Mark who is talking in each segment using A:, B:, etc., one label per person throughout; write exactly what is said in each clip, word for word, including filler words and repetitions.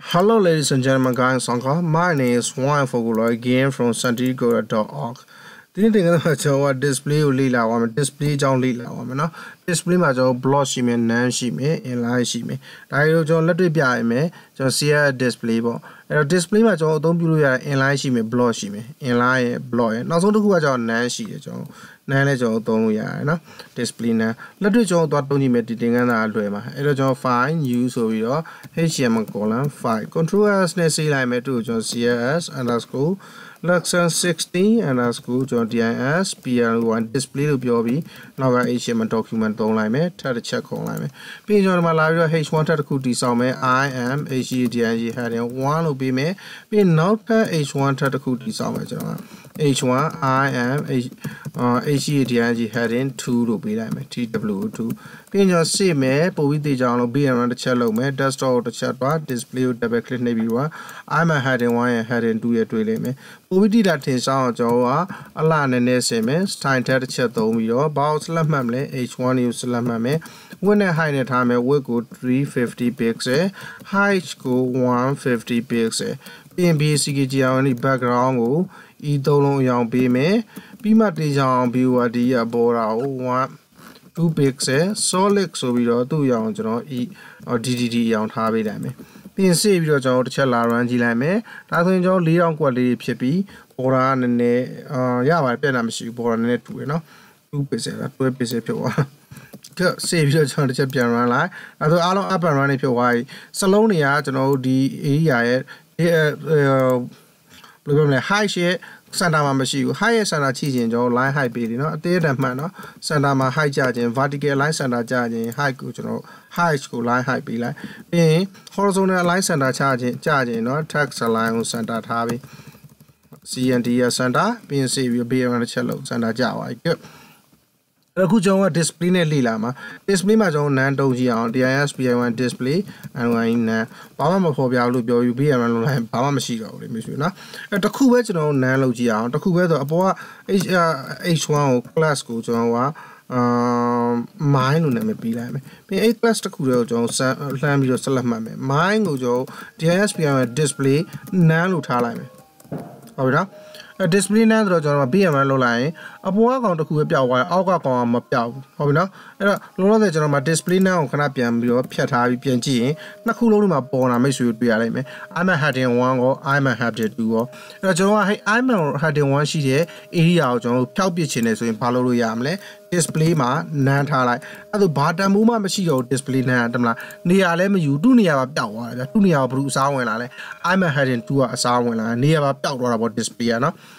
A: Hello ladies and gentlemen, guys, uncle. My name is Juan Fogolo again from santiago dot org. This is a display lila display down lila display ma block shime nan shime inline shime. That is jo let it be I me jo C S S display bo. Display ma jo don't be inline shime block shime inline block. Now so to go jo nan shi jo nan le jo don't ya na display na. Let it jo dot don't you met the na alwe ma. It jo find use of your H T M L column file. Control S ne see line me to jo C S S underscore Lesson sixteen underscore jo D I S P L one display to be now H T M L document don't line me try to check on line me. Page on my live H one to the some I am H E D I G heading one will be me. Be not H one to the some H one I am H H E D I G heading two to be like me T W two. Page on see me, but with the journal be around the cello me, desktop the chat bar, display double click maybe one. I'm a heading one and heading two year to me. We did that in sound Joa, a line and S M S, time to the chat on me, about Slamamle, H one use Slamame. When I hide the time, we go three fifty pixel, high school one fifty pixel. B and B C G G on the background, E dolon young B me, B Matijan view the Bora one. two pixel solid so we do two young E or D D D young Harvey Lame. Being saved your jaw to Chella Rangi Lame, that when your Leon quality Pipi, or an and uh, yeah, Penamshi, born net to you know, two pixel, two pixel. Save your jaw to Champion run like, I do all up and run if you why. Salonia, to know the uh, high share. Santa Mamashu, highest and a cheesing or line high bid, you know, there that manner, Santa Ma high charging, vertical line Santa charging, high good, you know, high school line high be like being horizontal line Santa charging, charging, you know, tax line Santa Tavi C and D Santa, being save your beer on the cello, Santa Java. A good job display lama. Display my own Nando Gian, the I S P one display, and when Bama Phobia Lubio, you be a man, Bama Machino, Missuna. At the cool original Nano Gian, the cool weather aboard H one class school, Joa, um, mine will never be like me. Be eight plus the cool Jones, Lamio Salamame. Mine will go, the I S P one display, Nano Talame. Over a display now the B M L line, a boy on the Kuya, while Alga on my piao. How now? A lot of the display now cannot be your Piata P N G. Nakuluma born, I miss you be a lame. I'm a heading one or I'm a happy duo. I'm a heading one sheet here, E out on Palpicines in Palo Yamle. Display ma Nantala. At the bottom, Muma Machio display Nantamla. Near Lem, you do near a Dow, the Tunia Bruce Hour. I'm a heading to a Sour, near a Dow about display.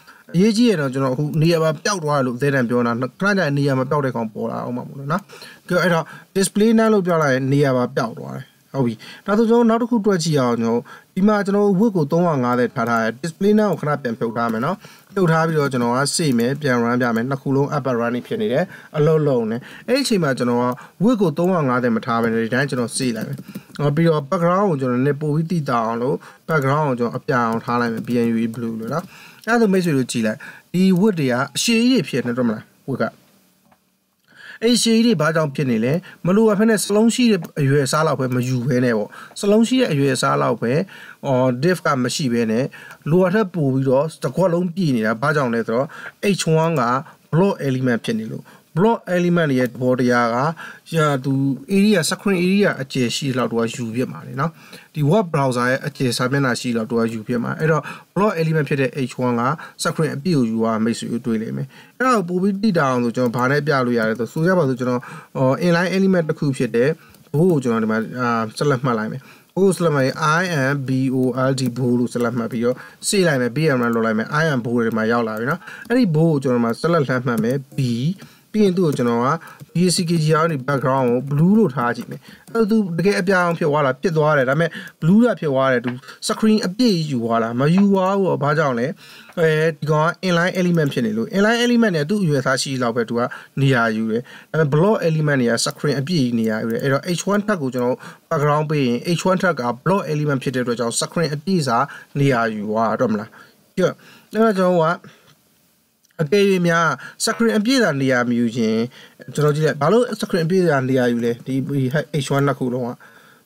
A: Ye ji no jono hu near ba pyaut twa lo thai tan pyo na khana ja near ma pyaut de kaung paw la aw ma mo lo na ke ai da display nan lo pyaw la ye near ba pyaut twa deဟုတ်ပြီဒါဆိုကျွန်တော်နောက်တစ်ခုတွက်ကြည့်အောင်ကျွန်တော်ဒီမှာကျွန်တော် width ကိုthree fiftyထားထားတယ် display နားကိုခဏပြန်ဖြုတ်ထားမယ်เนาะဖြုတ်ထားပြီးတော့ကျွန်တော်ကစိတ်မယ်ပြန် run ပြမယ်နှစ်ခုလုံး upper running ဖြစ်နေတယ်အလုံးလုံးနဲ့အဲ့ဒီအချိန်မှာကျွန်တော်က width ကိုthree fiftyမထားဘဲနဲ့ဒီတိုင်းကျွန်တော်စိတ်လိုက်မယ်ဟောပြီးတော့ background ကိုကျွန်တော်နည်းပို့ပြီးတည်တာအောင်လို့ background ကိုကျွန်တော်အပြာအောင်ထားလိုက်မယ် B N U blue လို့เนาะအဲ့ဒါမိတ်ဆွေတို့ကြည့်လိုက်ဒီ width တွေကအရှည်ကြီးဖြစ်နေတော့မလား width ကအဲ့ရှည်ကြီးဘာကြောင့်ဖြစ်နေလဲမလိုအပ်ဖက်နဲ့စလုံးရှိတဲ့အရွယ်အစားလောက်ပဲမယူဘဲနဲ့ပေါ့စလုံးရှိတဲ့အရွယ်အစားလောက်ပဲအော် div ကမရှိဘဲနဲ့လိုအပ်ထက်ပို့ပြီးတော့တစ်ခွက်လုံးပြည့်နေတာဘာကြောင့်လဲဆိုတော့ H one က block element ဖြစ်နေလို့ block element ရဲ့ဘောတရားကရာသူ area screen area အကျယ်ရှိလောက်တော့ယူဖြစ်မှာလေနော်ဒီ web browser ရဲ့အကျယ်စာမျက်နှာရှိလောက်တော့ယူဖြစ်မှာအဲ့တော့ block element ဖြစ်တဲ့ H one က screen အပြည့်ကိုယူရမိတ်ဆွေတွေးလိမ့်မယ်အဲ့တော့ပို့ပြီးတိတာအောင်ဆိုကျွန်တော်ဘာနဲ့ပြလို့ရတယ်ဆိုဆိုရပါဆိုကျွန်တော် inline element တစ်ခုဖြစ်တဲ့ဘိုးကိုကျွန်တော်ဒီမှာဆက်လက်မှတ်လိုက်မယ်ဘိုးဆက်လက်မှတ်ရင် I am B O L D ဘိုးလို့ဆက်လက်မှတ်ပြီးတော့စေးလိုက်မယ် B M လောက်လိုက်မယ် I am ဘိုးတွေမှာရောက်လာပြီနော်အဲ့ဒီဘိုးကိုကျွန်တော်မှာဆက်လက်လှမ်းမှတ်မယ် Bပြီးရင်သူ့ကိုကျွန်တော်က B C K G အောင်းဒီ background ကို blue လို့ထားကြည့်မယ်အဲ့သူတကယ်အပြာအောင်ဖြစ်သွားတာပြစ်သွားတယ်ဒါပေမဲ့ blue ကဖြစ်သွားတယ်သူ screen အပြည့်ယူသွားတာမယူသွားဘူးတော့ဘာကြောင့်လဲအဲဒီကောင်က inline element ဖြစ်နေလို့ inline element နဲ့သူ့အရွယ်သားရှိလောက်ပဲသူကနေရာယူတယ်ဒါပေမဲ့ block element တွေက screen အပြည့်နေရာယူတယ်အဲ့တော့ H one ထပ်ကိုကျွန်တော် background ပေးရင် H one ထပ်က block element ဖြစ်တဲ့အတွက်ကြောင့် screen အပြည့်စာနေရာယူသွားတော့မလားပြအဲ့တော့ကျွန်တော်ကအကယ်၍များ screen အပြည့်သာနေရာမယူခြင်းကျွန်တော်ကြည့်လိုက်ဘာလို့ screen အပြည့်သာနေရာယူလဲဒီ H one နှစ်ခုလုံးက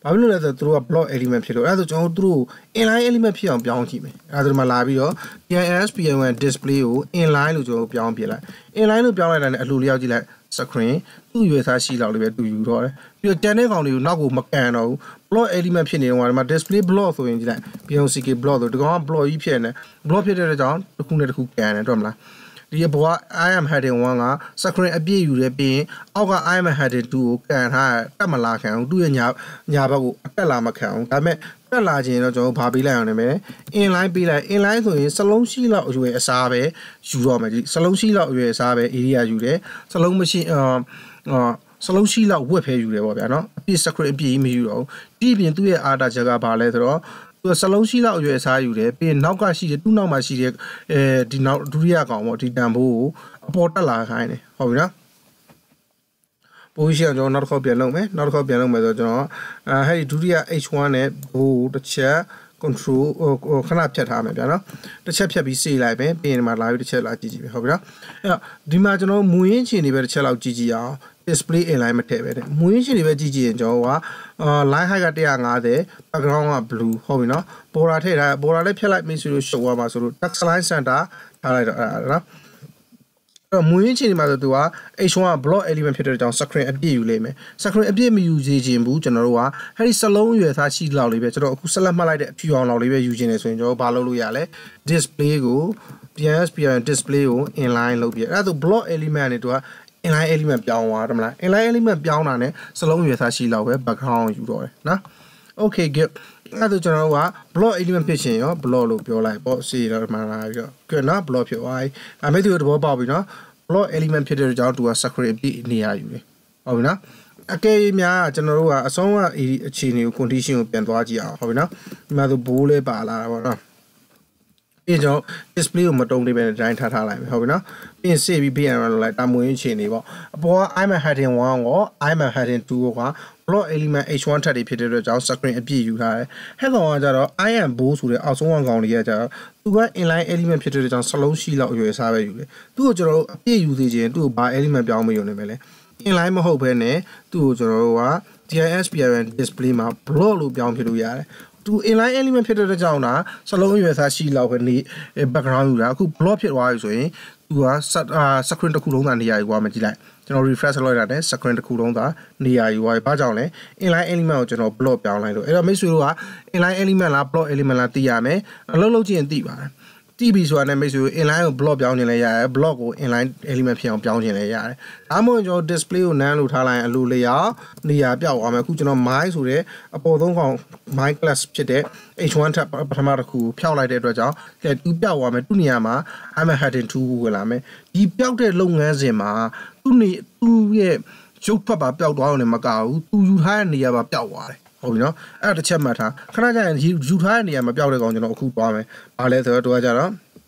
A: ဘာဖြစ်လို့လဲဆိုတော့သူတို့က block element ဖြစ်လို့အဲ့ဒါဆိုကျွန်တော်တို့ inline element ဖြစ်အောင်ပြောင်းကြည့်မယ်အဲ့ဒါဒီမှာလာပြီးတော့ P I S P I one display ကို inline လို့ကျွန်တော်ပြောင်းပြလိုက် inline လို့ပြောင်းလိုက်တာနဲ့အလှူလျောက်ကြည့်လိုက် screen သူ့ရွယ်စားရှိလောက်လေးပဲသူယူတော့တယ်ပြီးတော့ channel ကောင်တွေကိုနောက်ကိုမကန်တော့ဘူး block element ဖြစ်နေတော့ဒီမှာ display block ဆိုရင်ကြည့်လိုက် P O C K block ဆိုဒီကောင်က block ကြီးဖြစ်နေ block ဖြစ်တဲ့ကြောင့်တစ်ခုနဲ့တစ်ခုကန်တယ်တွေ့မလားဒီဘောက I am heading one က screen အပြည့်ယူတယ်ပြီးရင်အောက်က I am heading two ကိုကန်ထားတက်မလာခံအောင်သူ့ရဲ့ညာညာဘက်ကိုအတက်လာမခံအောင်ဒါပေမဲ့တက်လာခြင်းတော့ကျွန်တော်ဗာပေးလိုက်အောင်နေမယ် inline ပေးလိုက် inline ဆိုရင်စလုံးရှိလောက်အရွယ်အစားပဲယူတော့မယ်ဒီစလုံးရှိလောက်အရွယ်အစားပဲ area ယူတယ်စလုံးမရှိအာစလုံးရှိလောက်ဝက်ဖဲယူတယ်ပေါ့ဗျာနော်အပြည့် screen အပြည့်မယူတော့ဒီပြင်သူ့ရဲ့အာတာချက်ကဘာလဲဆိုတော့သူစလုံးရှိလောက်အရွယ်အစားယူတယ်ပြီးရင်နောက်ကရှိတယ်သူ့နောက်မှာရှိတဲ့အဲဒီနောက်ဒုတိယကောင်ပေါ့ဒီတန်ဖိုးကိုအပေါ်တက်လာခိုင်းတယ်ဟုတ်ပြီနော်position ကျွန်တော်နောက်တစ်ခေါက်ပြန်လုပ်မယ်နောက်တစ်ခေါက်ပြန်လုပ်မယ်ဆိုတော့ကျွန်တော်အဲဟဲ့ဒီဒုတိယ H one နဲ့ဘိုးတစ်ချက် control ဟိုခဏဖြတ်ထားမယ်ဗျာနော်တစ်ချက်ဖြတ်ပြီးစေးလိုက်ပဲပြီးရင်ဒီမှာလာပြီးတစ်ချက်လာကြည့်ကြည့်ပဲဟုတ်ပြီနော်အဲ့တော့ဒီမှာကျွန်တော်မူရင်းချင်နေပဲတစ်ချက်လောက်ကြည့်ကြည့်အောင် display inline မထည့်ပဲတဲ့မူရင်းချင်နေပဲကြည့်ကြည့်ရင်ကျွန်တော်ကအာ line height ကone fifty background က blue ဟုတ်ပြီနော် border ထည့်ထား border လေးဖြတ်လိုက်ပြီဆိုလို့ရှုပ်သွားမှာဆိုလို့ text line center ထားလိုက်တော့အဲ့ဒါနော်အဲ့မူရင်းချင်နေမှာဆိုသူက H one က block element ဖြစ်တဲ့ကြောင့် screen အပြည့်ယူလိမ့်မယ် screen အပြည့်မယူစေချင်ဘူးကျွန်တော်တို့ကအဲ့ဒီစလုံးရွယ်သားရှိလောက်လေးပဲကျွန်တော်အခုဆက်လက်မှတ်လိုက်တဲ့အဖြူအောင်လောက်လေးပဲယူချင်နေဆိုရင်ကျွန်တော်ဘာလုပ်လို့ရလဲ display ကို P I S P I display ကို inline လုပ်ပြအဲ့ဒါဆို block element နဲ့သူက inline element ပြောင်းသွားတယ်မလား inline element ပြောင်းတာနဲ့စလုံးရွယ်သားရှိလောက်ပဲ background ယူတော့တယ်နော် okay good အဲ့ဒါကျွန်တော်တို့က block element ဖြစ်ရှင်ရော block လို့ပြောလိုက်ပေါ့စီတော့မှလာပြီးတော့ good နော် block ဖြစ်သွားပြီဒါမဲ့သူတို့သဘောပေါက်ပြီနော် block element ဖြစ်တဲ့ကြောင့်သူက screen ပြည့်နေရယူတယ်ဟုတ်ပြီနော်အကယ်၍များကျွန်တော်တို့ကအဆုံးကအခြေအနေကို condition ကိုပြန်သွားကြည့်အောင်ဟုတ်ပြီနော်ဒီမှာဆိုဘိုးလေးပါလာတာပေါ့နော်ပြီးတော့ display ကိုမတုံးသေးပဲဒီတိုင်းထားထားလိုက်မယ်ဟုတ်ပြီနော်ပြီးရင် save ပြီးပြန်ရလို့လိုက်တာမွေးအခြေအနေပေါ့အပေါ်က I'm heading one ကို I'm heading two ကိုက block element H one ထပ်တွေဖြစ်တဲ့အတွက်ကြောင့် screen အပြည့်ယူထားတယ်ဟဲ့ကောင်ကကြတော့ I am bow ဆိုတဲ့အောက်ဆုံးကောင်လေးကကြတော့သူက inline element ဖြစ်တဲ့ကြောင့်စလုံးရှိလောက်အရွယ်စားပဲယူတယ်သူ့ကိုကျွန်တော်တို့အပြည့်ယူသေးခြင်းသူ့ကိုဘာ element ပြောင်းမယူနေမယ်လဲ inline မဟုတ်ဘဲနဲ့သူ့ကိုကျွန်တော်တို့က D I S P I one display မှာ block လို့ပြောင်းဖြစ်လို့ရတယ်သူ inline element ဖြစ်တဲ့ကြောင့်ဒါစလုံးရွယ်စားရှိလောက်ပဲနေ background ယူတာအခု block ဖြစ်သွားပြီဆိုရင်သူက screen တစ်ခုလုံးသာနေရာယူသွားမှကြည့်လိုက်ကျွန်တော် refresh လုပ်လိုက်တာနဲ့ screen တစ်ခုလုံးသာနေရာယူသွားပြီဘာကြောင့်လဲ inline element ကိုကျွန်တော် block ပြောင်းလိုက်လို့အဲ့တော့မိတ်ဆွေတို့က inline element လား block element လားသိရမယ်အလုံးလုံးချင်းသိပါတယ်တီးပြီဆိုတာနဲ့မိတ်ဆွေ inline ကို block ပြောင်းခြင်းလည်းရတယ် block ကို inline element ဖြစ်အောင်ပြောင်းခြင်းလည်းရတယ်ဒါမှမဟုတ်ကျွန်တော် display ကို none လို့ထားလိုက်ရင်အလိုလျောက်နေရာပြောက်သွားမယ်အခုကျွန်တော် my ဆိုတဲ့အပေါ်သုံးကောင် my class ဖြစ်တဲ့ H one ထပ်ပထမတစ်ခုဖြောက်လိုက်တဲ့အတွက်ကြောင့်ကဲသူပြောက်သွားမယ်သူ့နေရာမှာ I'm heading two ဝင်လာမယ်ဒီပြောက်တဲ့လုပ်ငန်းစဉ်မှာသူ့နေသူ့ရဲ့ရုပ်ဖတ်ပါပြောက်သွားအောင်လည်းမကဘူးသူယူထားတဲ့နေရာပါပြောက်သွားတယ်ဟုတ်ပြီနော်အဲ့ဒါတစ်ချက်မှတ်ထားခဏကြာရင်ယူထားတဲ့နေရာမှာပြောက်တဲ့ကောင်ကျွန်တော်အခုသွားမယ်ဘာလဲဆိုတော့တော့ကြတော့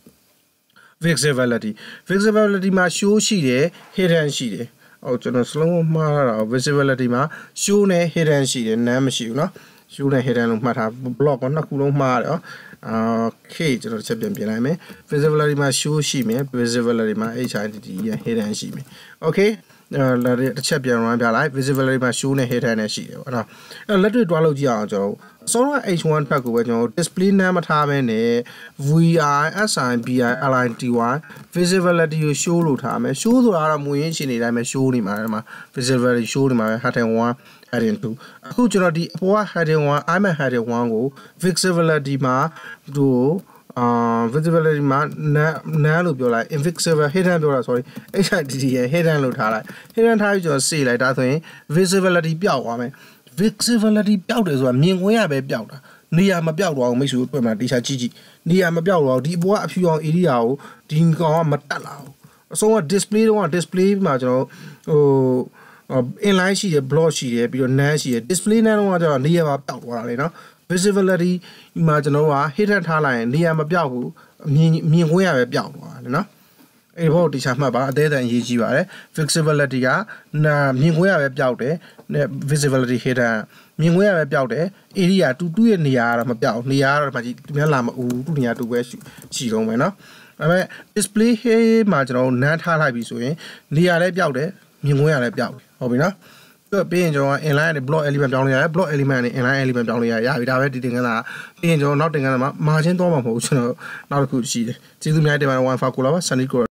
A: visibility visibility မှာ show ရှိတယ် hidden ရှိတယ်ဟုတ်ကျွန်တော် slow မှားတာ visibility မှာ show နဲ့ hidden ရှိတယ် none မရှိဘူးနော် show နဲ့ hidden လို့မှတ်ထား block ကိုနှစ်ခုလုံးမှားတယ်အာ okay ကျွန်တော်တစ်ချက်ပြန်ပြင်လိုက်မယ် visibility မှာ show ရှိမယ် visibility မှာ H I D D ရဲ့ hidden ရှိမယ် okayလာတစ်ချက်ပြန် run ပြလိုက် visibility မှာ show နဲ့ hidden နဲ့ရှိတယ်ပေါ့နော်အဲ့လက်တွေ့တွားလို့ကြည့်အောင်ကျွန်တော်အစောက H one ဖက်ကိုပဲကျွန်တော် display name မထားဘဲနဲ့ V I S I B I L I T Y visibility ကို show လို့ထားမယ် show ဆိုတာကတော့မူရင်းရှင်နေတိုင်းပဲ show နေမှာဒီမှာ visibility show နေမှာပဲ heading one heading two အခုကျွန်တော်ဒီအပေါ်က heading one I'm heading one ကို visibility မှာသူအာ visibility မှာ none လို့ပြောလိုက် invisible hidden ပြောတာ sorry H I D D ရဲ့ hidden လို့ထားလိုက် hidden ထားပြီးကျွန်တော်စေးလိုက်ဒါဆိုရင် visibility ပျောက်သွားမယ် visibility ပျောက်တယ်ဆိုတာမြင်ကွင်းရပဲပျောက်တာနေရာမပျောက်တော့ဘူးမိတ်ဆွေတို့တွေ့မှာတေချာကြည့်ကြည့်နေရာမပျောက်တော့ဒီအပေါ်ကအဖြူအောင် area ကိုဒီကောင်ကမတက်လာဘူးအဆုံးက display တော့ display မှာကျွန်တော်ဟို inline ရှိတယ် block ရှိတယ်ပြီးတော့ none ရှိတယ် display none တော့ကျတော့နေရာမှာပျောက်သွားတာလေနော် visibility မှာကျွန်တော်က hidden ထားလိုက်ရင်နေရာမပျောက်ဘူးမြင်မြင်ခွင့်ရပဲပျောက်သွားတယ်နော်အဲ့ဘောတေချာမှတ်ပါအသေးအံရေးကြည့်ပါတယ် visibility ကမြင်ခွင့်ရပဲပျောက်တယ် visibility hidden မြင်ခွင့်ရပဲပျောက်တယ် area တူတူရဲ့နေရာကတော့မပျောက်နေရာကတော့ဒီမှာကြည့်များလာမဦးသူ့နေရာတူပဲရှိတော့မယ်နော်ဒါပေမဲ့ display ဟေးမှာကျွန်တော်နန်းထားလိုက်ပြီဆိုရင်နေရာလည်းပျောက်တယ်မြင်ခွင့်ရလည်းပျောက်တယ်ဟုတ်ပြီနော်ပြီးရင်ကျွန်တော် inline နဲ့ block element ပြောင်းလို့ရတယ် block element နဲ့ inline element ပြောင်းလို့ရရပြီဒါပဲဒီသင်ခန်းစာပြီးရင်ကျွန်တော်နောက်သင်ခန်းစာမှာ margin တော့မှာမဟုတ်ဘူးကျွန်တော်နောက်တစ်ခုရှိတယ်ကျေးဇူးများတင်ပါတယ် one five ကိုလာပါ Sunny ကို